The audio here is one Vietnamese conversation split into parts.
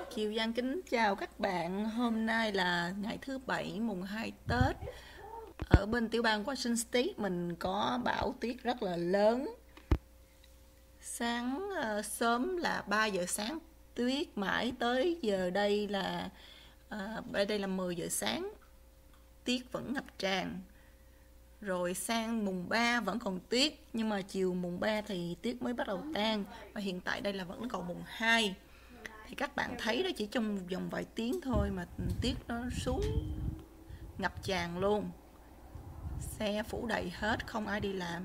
Kiều Giang kính chào các bạn. Hôm nay là ngày thứ Bảy mùng 2 Tết. Ở bên tiểu bang Washington State mình có bão tuyết rất là lớn. Sáng sớm là 3 giờ sáng tuyết mãi tới giờ đây là đây là 10 giờ sáng. Tuyết vẫn ngập tràn. Rồi sang mùng 3 vẫn còn tuyết, nhưng mà chiều mùng 3 thì tuyết mới bắt đầu tan. Và hiện tại đây là vẫn còn mùng 2. Thì các bạn thấy đó, chỉ trong vòng vài tiếng thôi mà tuyết nó xuống ngập tràn luôn. Xe phủ đầy hết, không ai đi làm.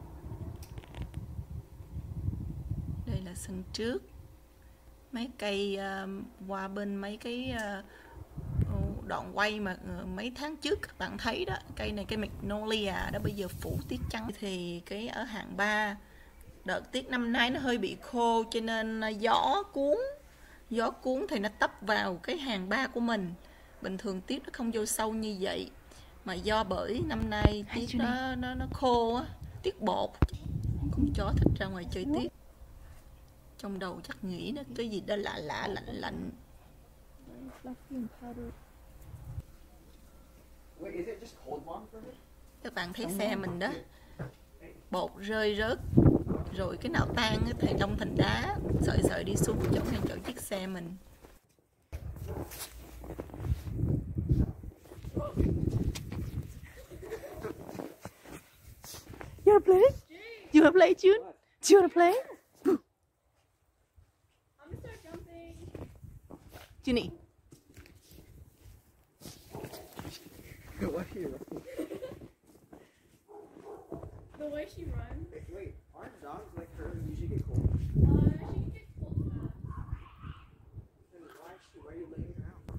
Đây là sân trước. Mấy cây qua bên mấy cái đoạn quay mà mấy tháng trước các bạn thấy đó, cây này cây Magnolia đó bây giờ phủ tuyết trắng. Thì cái ở hạng 3 đợt tuyết năm nay nó hơi bị khô cho nên gió cuốn thì nó tấp vào cái hàng 3 của mình. Bình thường tuyết nó không vô sâu như vậy, mà do bởi năm nay tuyết nó khô á, tuyết bột. Con chó thích ra ngoài chơi tuyết. Trong đầu chắc nghĩ nó cái gì đó lạ lạ lạnh lạnh. Các bạn thấy xe mình đó, bột rơi rớt rồi cái nào tan thì đông thành đá, sợi sợi đi xuống chỗ ngay chỗ chiếc xe mình. You wanna play? You wanna play, June? Do you wanna play? I'm gonna start jumping. Junie. The way she runs. Wait, aren't dogs like her usually get cold? She can get cold fast. Then why are you laying her out?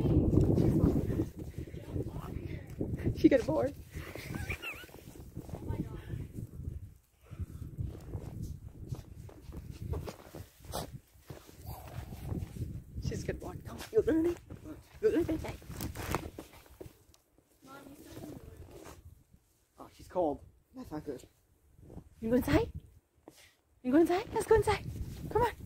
Jump off here. She got bored. Oh my god. She's got bored. Không, ngược lên đi. Ngược lên đây chạy. Mom, you stuck in the room. Oh, she's cold. That's not good. You go inside? You go inside? Let's go inside. Come on.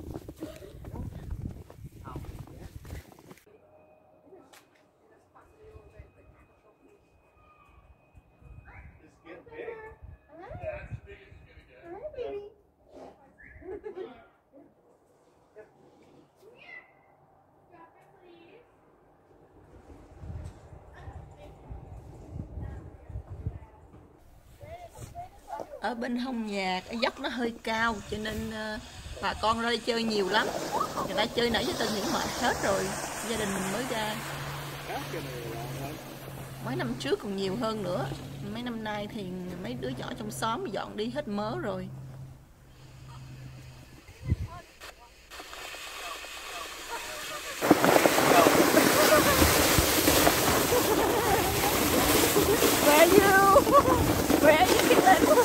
Ở bên hông nhà cái dốc nó hơi cao cho nên bà con ra đây chơi nhiều lắm. Người ta chơi nãy cho tên nghỉ mệt hết rồi, gia đình mình mới ra. Mấy năm trước còn nhiều hơn nữa, mấy năm nay thì mấy đứa nhỏ trong xóm dọn đi hết mớ rồi. Where are you? Where are you, Caitlin?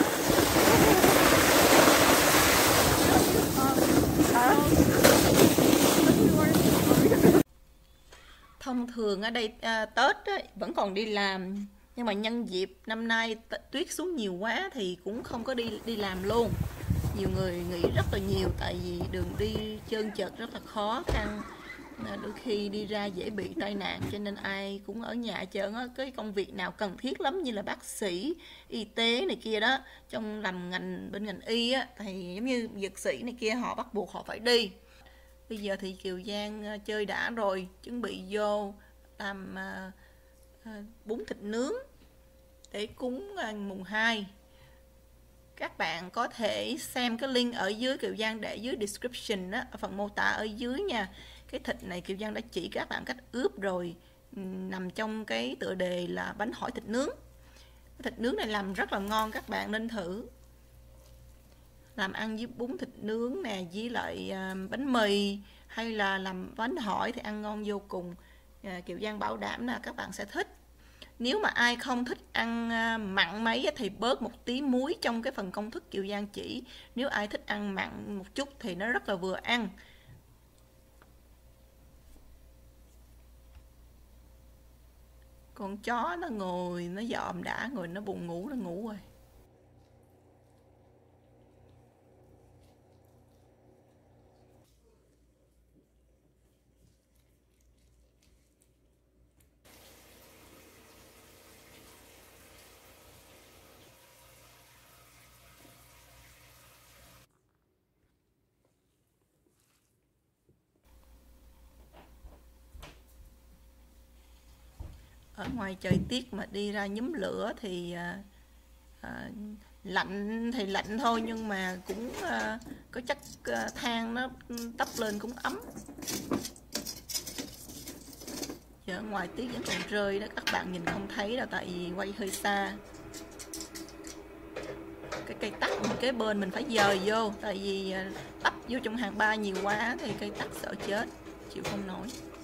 Thông thường ở đây Tết á, vẫn còn đi làm, nhưng mà nhân dịp năm nay tuyết xuống nhiều quá thì cũng không có đi làm luôn. Nhiều người nghỉ rất là nhiều, tại vì đường đi trơn trượt rất là khó khăn, đôi khi đi ra dễ bị tai nạn, cho nên ai cũng ở nhà hết trơn á. Cái công việc nào cần thiết lắm như là bác sĩ, y tế này kia đó, trong làm bên ngành y á, thì giống như dược sĩ này kia họ bắt buộc họ phải đi. Bây giờ thì Kiều Giang chơi đã rồi, chuẩn bị vô làm bún thịt nướng để cúng mùng 2. Các bạn có thể xem cái link ở dưới, Kiều Giang để dưới description đó, ở phần mô tả ở dưới nha. Cái thịt này Kiều Giang đã chỉ các bạn cách ướp rồi, nằm trong cái tựa đề là bánh hỏi thịt nướng. Cái thịt nướng này làm rất là ngon, các bạn nên thử. Làm ăn với bún thịt nướng nè, với lại bánh mì hay là làm bánh hỏi thì ăn ngon vô cùng. Kiều Giang bảo đảm là các bạn sẽ thích. Nếu mà ai không thích ăn mặn mấy thì bớt một tí muối trong cái phần công thức Kiều Giang chỉ. Nếu ai thích ăn mặn một chút thì nó rất là vừa ăn. Con chó nó ngồi, nó dòm đã, ngồi nó buồn ngủ, nó ngủ rồi. Ở ngoài trời tiết mà đi ra nhóm lửa thì lạnh thì lạnh thôi, nhưng mà cũng có chất than nó tấp lên cũng ấm. Giờ ở ngoài tiết vẫn còn rơi đó, các bạn nhìn không thấy đâu tại vì quay hơi xa. Cái cây tắc kế bên mình phải dời vô, tại vì tấp vô trong hàng ba nhiều quá thì cây tắc sợ chết, chịu không nổi.